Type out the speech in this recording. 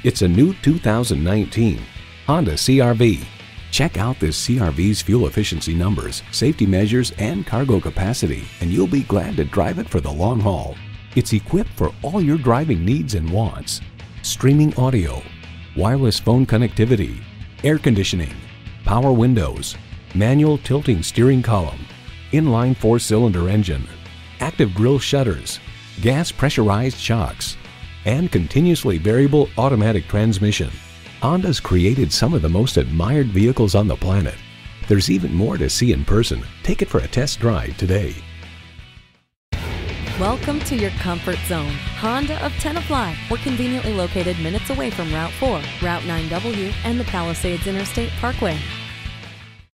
It's a new 2019 Honda CR-V. Check out this CR-V's fuel efficiency numbers, safety measures, and cargo capacity, and you'll be glad to drive it for the long haul. It's equipped for all your driving needs and wants. Streaming audio, wireless phone connectivity, air conditioning, power windows, manual tilting steering column, inline 4-cylinder engine, active grille shutters, gas pressurized shocks, and continuously variable automatic transmission. Honda's created some of the most admired vehicles on the planet. There's even more to see in person. Take it for a test drive today. Welcome to your comfort zone. Honda of Tenafly. We're conveniently located minutes away from Route 4, Route 9W, and the Palisades Interstate Parkway.